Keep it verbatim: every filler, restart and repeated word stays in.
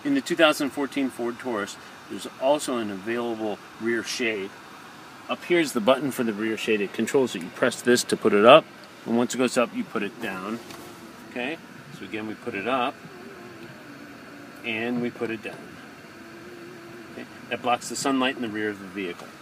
In the two thousand fourteen Ford Taurus, there's also an available rear shade. Up here is the button for the rear shade. It controls it. You press this to put it up, and once it goes up, you put it down. Okay? So again, we put it up, and we put it down. Okay? That blocks the sunlight in the rear of the vehicle.